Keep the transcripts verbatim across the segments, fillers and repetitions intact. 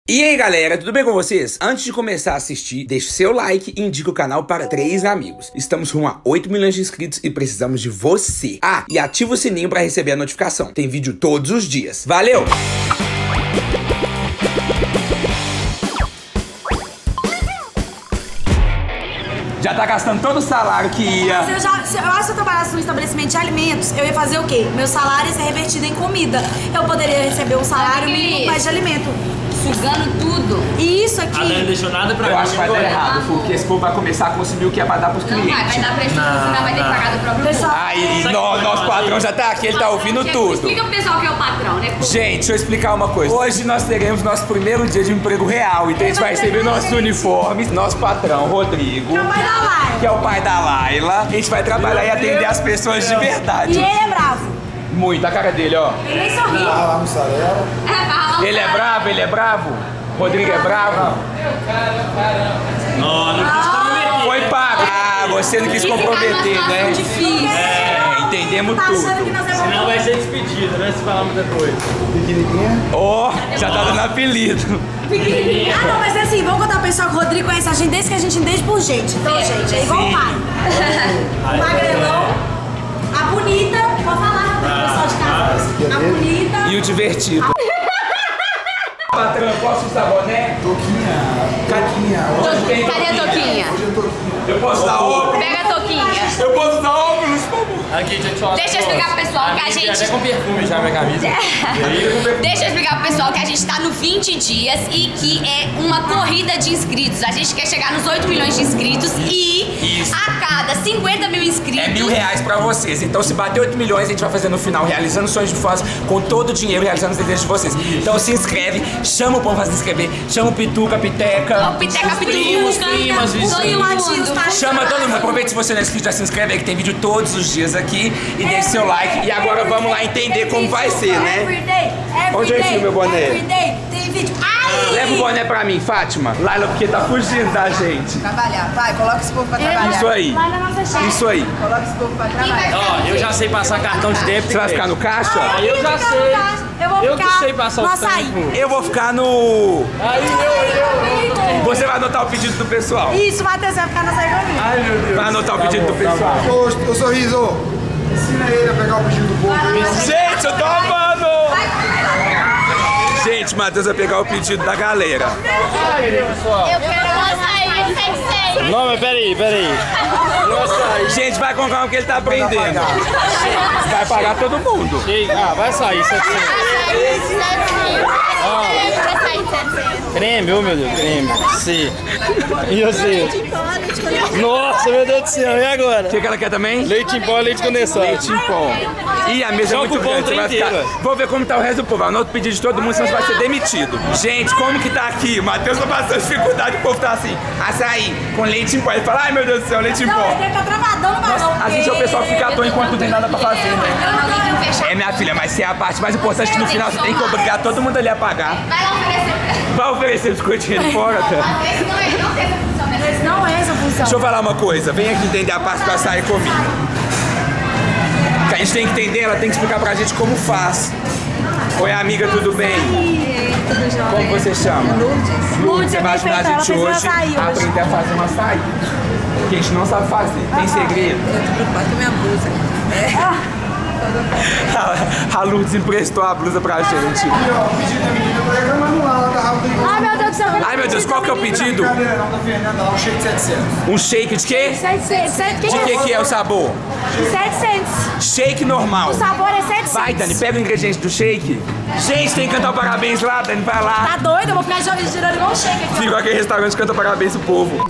E aí galera, tudo bem com vocês? Antes de começar a assistir, deixe seu like e indique o canal para três amigos. Estamos rumo a oito milhões de inscritos e precisamos de você. Ah, e ativa o sininho para receber a notificação. Tem vídeo todos os dias. Valeu! Já tá gastando todo o salário que ia. Se eu, já, se eu acho que se eu trabalhasse num estabelecimento de alimentos, eu ia fazer o quê? Meu salário ia ser revertido em comida. Eu poderia receber um salário mínimo mais de alimento. Sugando tudo. E isso aqui... Ah, não deixou nada pra Eu mim, acho que vai dar errado, porque esse povo vai começar a consumir o que é pra dar pros Não clientes. vai, vai dar prejuízo, no final vai ter que pagar do próprio Pessoal, bolso. Aí, no, nosso patrão já tá aqui, ele tá ouvindo tudo. Explica pro pessoal que é o patrão, né? Gente, deixa eu explicar uma coisa. Hoje nós teremos nosso primeiro dia de emprego real. Então a gente vai receber nossos uniformes, nosso patrão, Rodrigo, que é o pai da Laila. que é o pai da Laila. A gente vai trabalhar e atender as pessoas de verdade. E ele é bravo. Muito, a cara dele, ó. Ele nem sorri. Ralar mussarela. É, pra ralar um Ele é cara. bravo, ele é bravo. Rodrigo é bravo. Não, não quis comprometer. Foi pago. Ah, você não quis comprometer, né? Difícil. É, entendemos Tá achando que tudo. nós Senão vamos... vai ser despedido, né? Se falar muita coisa. Pequenininha. Ó, já tá dando apelido. Pequenininho. Ah, não, mas é assim, vamos contar pro pessoal que o Rodrigo conhece a gente desde que a gente entende por gente. Então, É, gente, é igual o sim. pai. O magrelão, a bonita, pode falar, Rodrigo, pessoal de casa. A bonita. E o divertido. Patrão, posso usar boné? Toquinha. Toquinha. Hoje tem Cadê a Toquinha? Hoje é toquinha. Eu posso usar óculos? Pega a Toquinha. Eu posso usar óculos, por favor? Aqui, deixa eu te falar. Deixa eu explicar pro pessoal que a gente... Até com perfume já, minha camisa. Deixa eu explicar pro pessoal que a gente tá no vinte dias e que é uma corrida de inscritos. A gente quer chegar nos oito milhões de inscritos e Isso. a cada cinquenta mil inscritos... É mil reais pra vocês. Então, se bater oito milhões, a gente vai fazer no final, realizando sonhos de fãs, com todo o dinheiro, realizando os desejos de vocês. Então, se inscreve, chama o povo pra se inscrever, chama o Pituca, a Piteca. O Piteca, primos, Pituca, primas, todo vizinhos. mundo. Chama todo mundo. Aproveita se você não é inscrito, já se inscreve aí que tem vídeo todos os dias aqui. E deixe seu like. E agora vamos lá entender como vai ser, né? Everyday, Onde é esse meu boné? Everyday, tem vídeo. Ai! Leva o boné pra mim, Fátima. Laila, porque tá fugindo da gente. Trabalhar, vai, coloca esse povo pra trabalhar. Isso aí. Lá na nossa chefe. Isso aí. Coloca esse povo pra trabalhar. Ó, eu já sei passar cartão de débito. Você vai ficar no caixa? Aí eu já sei. Eu vou Eu que ficar sei passar o no açaí. tempo. Eu vou ficar no... Aí eu, eu. Você vai anotar o pedido do pessoal. Isso, Matheus, vai ficar no açaí comigo. Ai, meu Deus. Vai anotar o pedido do pessoal. Ô, ô, Sorriso, ensina ele a pegar o pedido do povo. Gente, eu tô amando! Gente, Matheus vai pegar o pedido da galera. Eu quero um açaí de seiscentos. Não, mas peraí, peraí. Gente, vai com calma que ele tá aprendendo. Vai pagar todo mundo. Ah, vai sair, setecentos. Creme, ô meu Deus, creme. Sim. E você? Nossa, meu Deus do céu, e agora? O que, que ela quer também? Leite em pó, leite condensado. Leite em pó. Ih, a mesa é Joga muito o pão grande, você vai inteiro. ficar... Vou ver como tá o resto do povo. Anota o pedido de todo mundo, senão você vai ser demitido. Gente, como que tá aqui? O Matheus tá passando dificuldade, o povo tá assim. Açaí, com leite em pó. Ele fala, ai meu Deus do céu, leite em Não, pó. ele tá travadão no balão. A gente é o pessoal que fica à toa enquanto não tem nada pra fazer, né? Alguém fechar. É, minha filha, mas se é a parte mais importante que no final você tem que obrigar todo mundo ali a pagar. Vai lá oferecer. Vai oferecer biscoitinho de fora, cara. Às vezes não, é- não tem essa função, né? Mas não é essa a função. Deixa eu falar uma coisa, vem aqui entender a parte do açaí comigo. Que a gente tem que entender, ela tem que explicar pra gente como faz. Oi, amiga, tudo bem? Como você chama? Lourdes. Lourdes, você vai ajudar a gente hoje a aprender a fazer um açaí. Que a gente não sabe fazer. Tem segredo? Eu tô preocupada com a minha blusa. A Lourdes emprestou a blusa pra gente. Aqui, ó, o pedido da menina, eu tô reclamando lá, ela tá rápido igual. Ai, meu Deus do céu. Ai, meu Deus, qual que é o pedido? Brincadeira, não, da Fernanda lá, um cheio de setecentos. Um shake de quê? setecentos. De que que é o sabor? setecentos. Shake normal. O sabor é setecentos. Vai, Dani, pega o ingrediente do shake. Gente, tem que cantar o parabéns lá, Dani, vai lá. Tá doido? Eu vou ficar girando igual um shake aqui. Fica aquele restaurante que canta parabéns pro povo.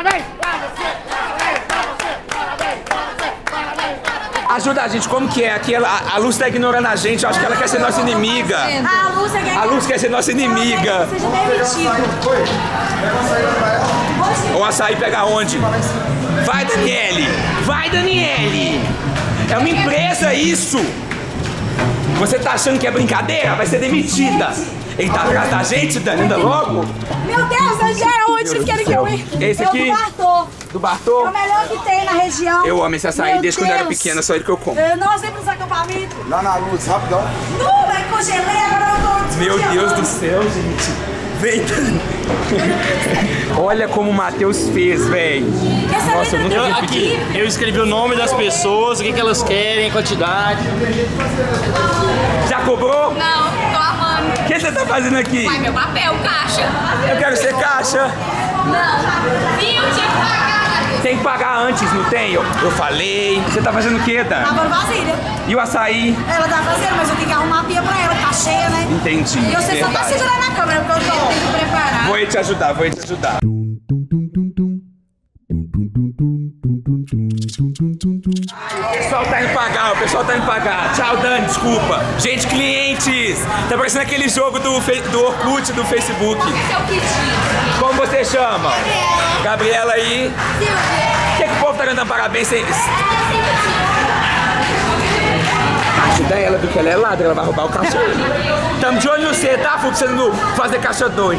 Ajuda a gente, como que é? Aqui ela, a Luz tá ignorando a gente, eu acho que ela quer ser nossa inimiga. A Lúcia quer A Luz quer ser nossa inimiga. Seja demitido. Foi? Pega uma saída pra ela. O açaí pega onde? Vai, Daniele! Vai, Daniele! É uma empresa isso! Você tá achando que é brincadeira? Vai ser demitida! Ele tá atrás da gente, Dani, anda logo! Meu Deus, eu já era onde vocês querem que eu ir? Esse Eu aqui? do Bartô. Do Bartô? É o melhor que tem na região. Eu amo esse açaí Meu desde quando eu era Deus. pequena, só ele que eu como. Eu- Nós sempre nos acampamentos. Lá na luz, rapidão. Não, vai congelei, agora eu tô Meu descongelando. Deus do céu, gente. Vem, Dani. Olha como o Matheus fez, velho. Nossa, eu nunca vi Aqui, eu escrevi o nome das pessoas, o que, que elas querem, quantidade. Já cobrou? Não, tô amando. O que você tá fazendo aqui? Vai, meu papel, caixa. Eu quero ser caixa. Não. Viu? Tinha que pagar. Tem que pagar antes, não tem? Eu, eu falei. Você tá fazendo o quê, Dani? Lavando vasilha. E o açaí? Ela tá fazendo, mas eu tenho que arrumar a pia pra ela, que tá cheia, né? Entendi. E você só tá verdade. segurando a câmera, porque eu tô tenho que preparar. Vou te ajudar, vou te ajudar. O pessoal tá indo pagar, o pessoal tá indo pagar. Tchau, Dani, desculpa. Gente, clientes, tá parecendo aquele jogo do, do Orkut, do Facebook. Esse é o kit. Como você chama? Gabriela aí. O que, que o povo tá cantando parabéns sem... Ajuda ela, porque ela é ladra, ela vai roubar o caixa. Tamo de olho no você, tá, Fu? Pra você não fazer caixa dois.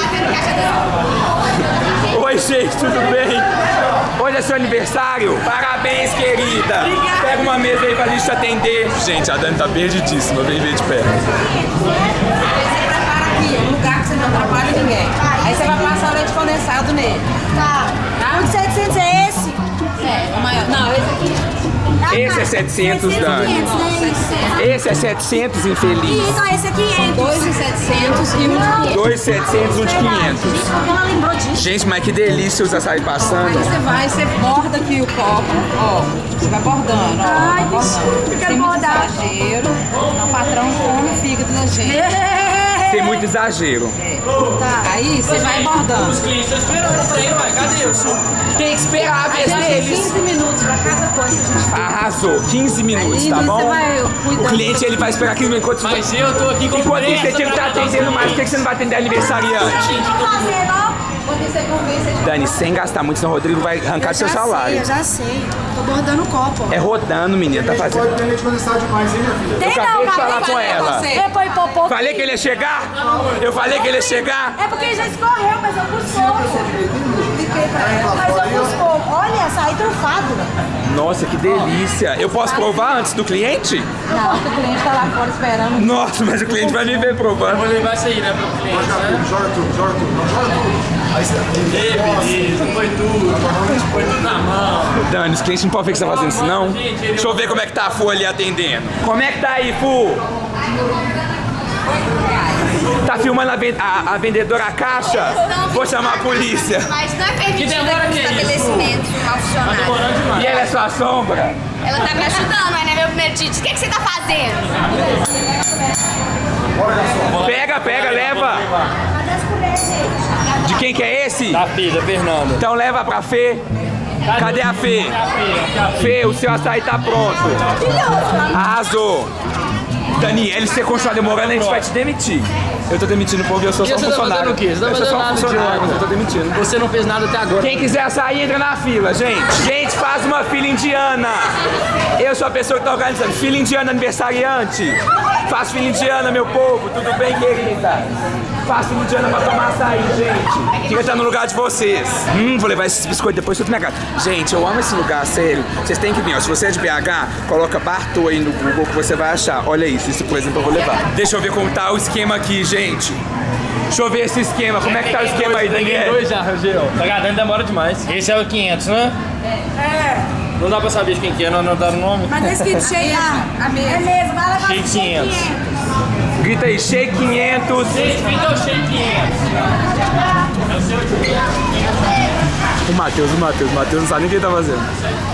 Oi, gente, tudo bem? Hoje é seu aniversário? Parabéns, querida! Pega uma mesa aí pra gente te atender. Gente, a Dani tá perdidíssima, vem ver de perto. Você prepara aqui, um lugar que você não atrapalha ninguém. Aí você vai passar o leite condensado nele. Tá. Tá? O de setecentos é esse? É, o maior. Não, esse aqui. Esse é setecentos, Dani. Esse é setecentos, infeliz. Isso, esse é quinhentos. dois e setecentos e um de quinhentos. dois mil e setecentos, um de quinhentos. Ela lembrou disso. Gente, mas que delícia os açaí Aí passando. você vai, você borda aqui o copo, ó. Você vai bordando, ó. Ai, vai bordando. eu quero Tem muito bordar. exagero. Então, o patrão come o fígado da gente. Tem muito exagero. Tá. Aí você vai bordando. Os clientes estão esperando o trem, vai. Cadê o senhor? Tem que esperar a vez Aí tem deles. quinze minutos pra cada coisa que a gente faz. Arrasou, quinze minutos, Aí tá você bom? vai O cuidando. cliente ele vai esperar quinze minutos. Enquanto, Mas eu tô aqui com enquanto isso, você pressa tinha que pra estar atendendo mais. Por que que você não vai atender aniversariante? Quando você convence, a Dani, sem gastar muito, senão o Rodrigo vai arrancar seu salário. Eu já sei. Tô bordando o copo. É rodando, menina, tá fazendo. Pode ter leite condensado demais, hein, minha filha? Tem acabei não, de falar acabei com de ela. você. Depois popô. Falei que ele ia chegar? Eu falei que ele ia chegar? É porque já escorreu, mas eu pus pouco. Mas eu pus pouco. Olha, açaí trufado. Nossa, que delícia. Eu posso provar antes do cliente? Não, o cliente tá lá fora esperando. Nossa, mas o cliente vai me ver Eu vou provando. levar isso aí, né, pro cliente, Joga né? tudo, joga tudo, joga tudo, não, joga tudo. Aí você... Ei, beleza, foi tudo. Foi tudo na mão. Dani, os clientes não podem ver que você tá fazendo isso, não? Deixa eu ver como é que tá a Fu ali atendendo. Como é que tá aí, Fu? Tá filmando a, ven- a- a vendedora a caixa? Vou chamar a polícia. Mas não é permitido demora aqui que no é isso? estabelecimento filmar o funcionário. Demorando demais. E ela é sua sombra? Ela tá me ajudando, mas não é meu primeiro dia. O que, que você tá fazendo? Pega, pega, leva. De quem que é esse? Da filha, Fernanda. Então leva pra Fê. Cadê a Fê? Fê, o seu açaí tá pronto. Arrasou. Daniele, se você continuar demorando, a gente vai te demitir. Eu tô demitindo o povo e eu sou só um você tá funcionário. fazendo o quê? Você tá Eu sou só um fazendo nada de funcionário, hora. mas eu tô demitindo. Você não fez nada até agora. Quem quiser açaí, entra na fila, gente. Gente, faz uma fila indiana. Eu sou a pessoa que tá organizando. Fila indiana aniversariante. Faz fila indiana, meu povo. Tudo bem, querida? Faz fila indiana pra tomar açaí, gente. Queria estar no lugar de vocês. Hum, vou levar esses biscoitos depois tudo na minha casa. Gente, eu amo esse lugar, sério. Vocês têm que vir, ó. Se você é de B H, coloca Bartô aí no Google que você vai achar. Olha isso, isso, por exemplo, eu vou levar. Deixa eu ver como tá o esquema aqui, gente. Deixa eu ver esse esquema. Como é que tá o esquema aí, Peguei Daniel? dois já, Rogério. Tá gadando, demora demais. Esse é o quinhentos, né? É. Não dá pra saber de quem que é, não anotaram o nome. Mas tá escrito cheio. A mesa. É mesmo, vai levar Cheio quinhentos. Grita aí, shake quinhentos. Gente, me deu cheio quinhentos. É o seu O Matheus, o Matheus, o Matheus não sabe nem o que ele tá fazendo.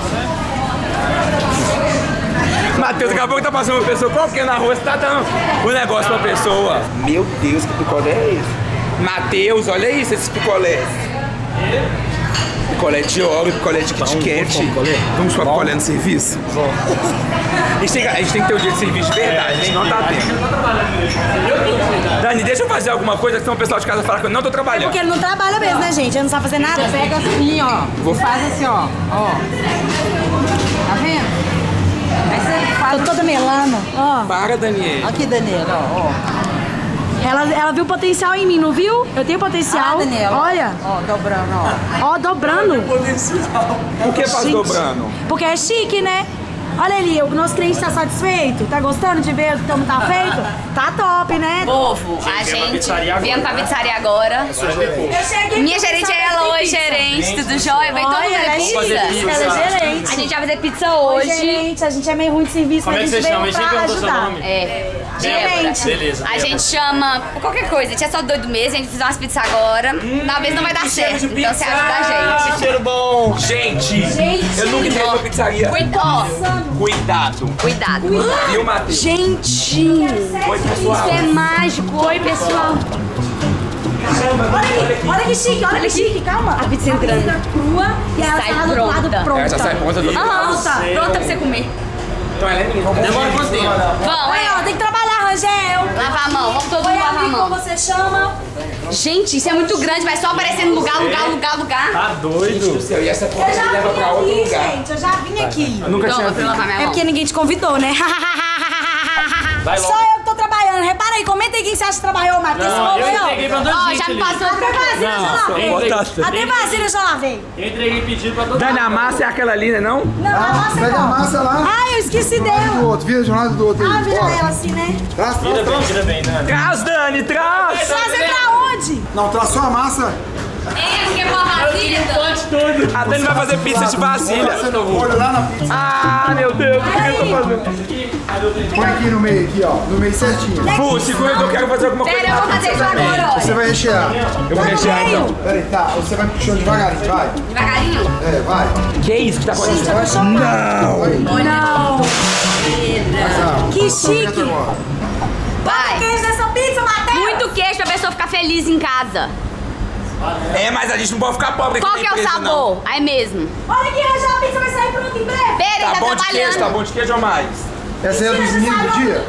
Matheus, daqui a pouco tá passando uma pessoa qualquer na rua, você tá dando o negócio pra pessoa. Meu Deus, que picolé é esse? Matheus, olha isso, esses picolés. Picolé de óleo, picolé de Kit Kat. Vamos pra picolé no serviço? A gente, tem, que- a gente tem que ter o dia de serviço de verdade, a gente não tá tendo. Dani, deixa eu fazer alguma coisa, senão o pessoal de casa fala que eu não tô trabalhando. Porque ele não trabalha mesmo, né, gente? Ele não sabe fazer nada. Você pega assim, ó. Vou- E faz assim, ó. Ó. Tá vendo? Aí você faz. Tô toda melando. Ó. Para, Daniel. Aqui, Daniela, ó. ó. Ela, ela viu potencial em mim, não viu? Eu tenho potencial. Ah, Daniela. Olha. Ó, dobrando, ó. Ó, dobrando. Por que faz Gente, dobrando? Porque é chique, né? Olha ali, o nosso cliente tá satisfeito? Tá gostando de ver como tá feito? Tá top, né? Povo, a gente viemos pra pizzaria agora. Eu cheguei Minha gerente é ela hoje, gerente, tudo jóia? Vem todo mundo Olha, ela é pizza. chique, ela é gerente. A gente vai fazer pizza Oi, hoje. gente, a gente é meio ruim de serviço, Como é mas que a você gente chama? veio A gente pra perguntou seu ajudar. nome. É. Gerente. Beleza. A gente chama qualquer coisa, a gente é só doido mesmo, a gente fizer umas pizzas agora. Talvez não vai dar certo, então você ajuda a gente. Cheiro bom. Gente, eu nunca entrei pra pizzaria. Cuidado. Cuidado. Cuidado. Viu, Matheus? Gente, Oi, pessoal. Isso é mágico. Oi, pessoal. olha aqui, olha que chique, olha que chique, calma. A pizza entrando. A pizza crua e ela Sai tá do lado pronta. pronta. Ela já sai pronta do Aham, Nossa. pronta pra você comer. Então ela é minha. Demora quanto tempo? Vamos, Olha, ó, é. tem que trabalhar, Rangel. Lavar a mão, vamos todo Oi, mundo lavar a amigo, como mão. você chama? Gente, isso é muito grande, vai só aparecendo lugar, lugar, lugar, lugar. Tá doido? Céu, e essa Eu porta me já leva vim pra outro aqui, lugar. gente, eu já vim aqui. Eu nunca Toma tinha pra eu lavar minha É mão. porque ninguém te convidou, né? Vai Só logo. eu que tô trabalhando. Repara aí, comenta aí quem você acha que trabalhou, Matheus. Não, eu entreguei pra dois Ó, gente já me ali. passou Até vasilha eu já Não, lavei. botasse. Até vasilha eu já lavei. Eu entreguei pedido pra todo Dani, a mundo. massa é aquela ali, né não? Não, a massa Pega a não. massa lá. Ai, eu esqueci Do lado do dela. outro, vira de um lado do outro Ah, aí. vira Bora. ela assim, né? Traz, traz, Tira bem, traz. tira bem, Dani. Traz, Dani, traz! Trazer pra onde? Não, traz só a massa. É, quer pôr a vasilha? Pode tudo. A Dani vai fazer pizza de vasilha. Você não molho lá na pizza. Ah, meu Deus, o que eu tô fazendo? Põe aqui no meio, aqui, ó. No meio certinho. Fu, segura que eu quero fazer alguma coisa. Pera, eu vou fazer isso agora, Você olha. vai rechear. Eu vou rechear então. Pera aí, tá. Você vai puxando devagarinho, vai. Devagarinho. É, vai. Que isso que tá acontecendo? Não! Vai. Não. Que chique. Agora. Vai. Queijo dessa pizza, Matheus. Muito queijo pra pessoa ficar feliz em casa. É, mas a gente não pode ficar pobre aqui Qual na que é o empresa, não. sabor? Aí mesmo. Olha aqui, Rangel, a pizza vai sair pronta em breve. Pera, Tá ele bom tá de queijo, tá trabalhando. bom de queijo ou mais? Essa é a dos meninos do dia?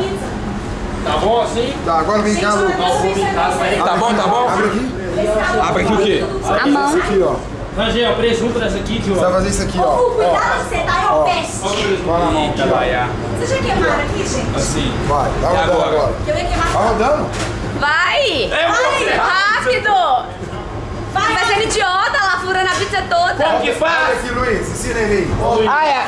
Tá bom assim? Tá, agora vem cá, Lu. Tá bom, tá bom? Abre aqui. Abre aqui o quê? A mão. Isso aqui, ó. Rangel, presunto dessa aqui, tio. Você vai fazer isso aqui, ó. Cuidado que você tá, é o peste. Vai na mão aqui, ó. Vai, ah. Você já queimaram aqui, gente? Assim. Vai, tá rodando agora? agora. Eu ia queimar. Tá rodando? Vai. Vai. Rápido. Vai, Vai sendo idiota lá, furando a pizza toda. Como que Olha faz? aqui, Luiz. Ensina ele aí. Ah, é.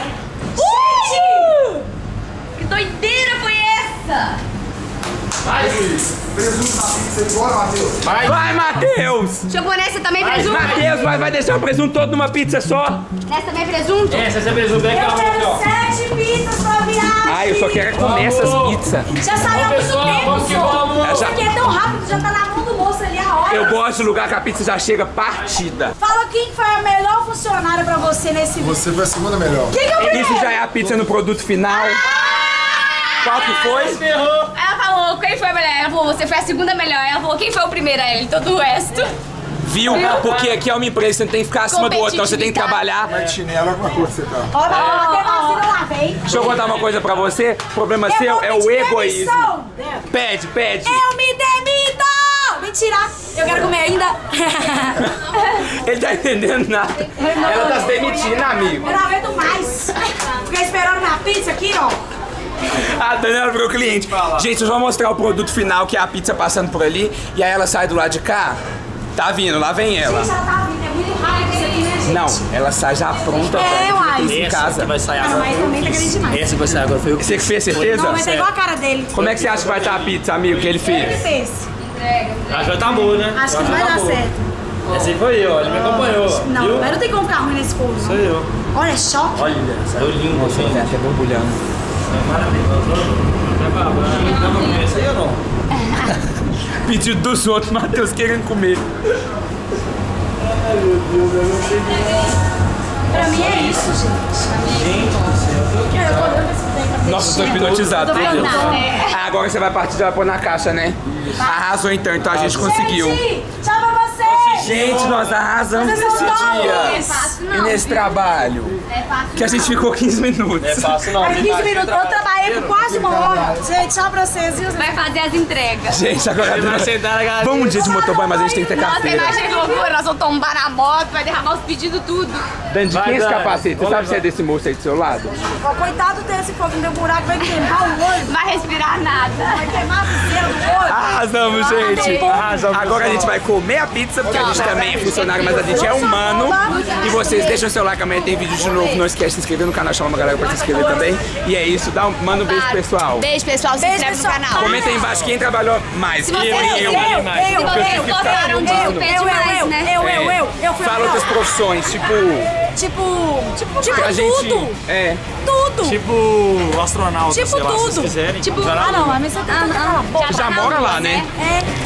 Uh! Que doideira foi essa? Vai, Luiz. Presunto na pizza aí. Bora, Matheus. Vai. Vai, Matheus! Japonês, você também presunto? Matheus, vai, vai deixar o presunto todo numa pizza só? Nessa também é presunto? Essa, essa é presunto. Vem cá, Eu aqui, quero ó. sete pizzas pra viagem. Ai, eu só quero comer essas pizzas. Já saiu há muito pessoal, tempo, vamos que só. vamos. Isso aqui é tão rápido, já tá na mão do moço ali a hora. Eu gosto de lugar que a pizza já chega partida. Fala quem foi a melhor funcionária pra você nesse vídeo. Você foi a segunda melhor. Quem que é o primeiro? Isso já é a pizza no produto final. Qual que foi? Ferrou. Ela falou, quem foi a melhor? Ela falou, você foi a segunda melhor. Ela falou, quem foi o primeiro? Ela e todo o resto. Viu? Porque aqui é uma empresa, você não tem que ficar acima do outro, então você tem que trabalhar. Vai de chinelo, olha como a cor que você tá. Ó, ó, até vacina eu lavei. Deixa eu contar uma coisa pra você. O problema Eu seu vou é pedir o egoísmo. demissão. Pede, pede. Eu me demito! Mentira! Eu quero comer ainda. Ele tá entendendo nada. Ela tá se demitindo, amigo. Eu não aguento mais. Fiquei esperando minha pizza aqui, ó. A Daniela virou cliente. Gente, eu vou mostrar o produto final, que é a pizza passando por ali. E aí ela sai do lado de cá. Tá vindo, lá vem ela. Gente, ela tá vindo. É muito rápido isso aqui, né, gente? Não, ela sai já pronta É, pra uai. isso em Essa casa. que vai sair Ah, agora. mas também tá querendo demais. Essa que vai sair agora foi o que Você que fez, certeza? Não, mas tá igual a cara dele. Como é que você acha que vai estar a pizza, amigo, que ele Ele que fez? fez. Acho que vai tá boa, né? Acho que não vai dar certo. Essa aí foi eu, ó. Ele me acompanhou. Não, Viu? mas não tem como ficar ruim nesse forno. Sou eu. Olha, é choque. Olha, saiu lindo assim. É, até borbulhando. É maravilhoso. Vai pra banho. Dá pra comer essa aí ou não? Pedido dos outros, Matheus querendo comer. Pra mim é isso, gente. Gente do céu. Eu tô olhando esse daí. Nossa, eu tô hipnotizado, Tô meu Deus. vendo, né? Ah, agora você vai partir e vai pôr na caixa, né? Arrasou então, então a gente conseguiu. Gente, tchau pra vocês. Gente, nós arrasamos Vocês nesse são todos. dia. É fácil E não. nesse trabalho. É fácil Que a gente ficou quinze minutos. É fácil não. Mas quinze minutos, eu trabalhei por quase uma hora. Gente, tchau pra vocês, viu? Vai fazer as entregas. Gente, agora Ele vai sentar na galera. vamos um dia de motoboy, mas a gente tem que ter Nossa, carteira. imagina que loucura, nós vamos tombar na moto, vai derramar os pedidos tudo. Dani, de Vai, quem é esse Dani. capacete? Você Vamos sabe se é levar. desse moço aí do seu lado? Ó, coitado desse fogo, não deu buraco, vai queimar o olho. Vai respirar nada. Vai queimar a viseira do olho. Arrasamos, gente. Arrasamos, Agora a pessoal. gente vai comer a pizza, porque a gente gente também é funcionário, mas a gente é humano. E vocês deixam o seu like, amanhã tem vídeo de novo. Não esquece de se inscrever no canal, chama uma galera pra se inscrever também. E é isso, dá um, manda um beijo pro pessoal. Beijo, pessoal. Se Beijo, inscreve pessoal. no canal. Comenta aí embaixo quem trabalhou mais. Se Eu, você- eu, Eu, eu. eu, Se eu, vocês eu, gostaram disso, eu, pede eu, mais, eu, né? eu, eu, eu, eu fui Fala a outras profissões, tipo. Tipo, tipo, tipo Pra gente. tudo. É. Tudo. Tipo astronauta, Tipo sei lá, se tudo. vocês quiserem. Tipo, Já Ah, não, a minha você tá Ah, cala a boca. Já mora lá, né? É.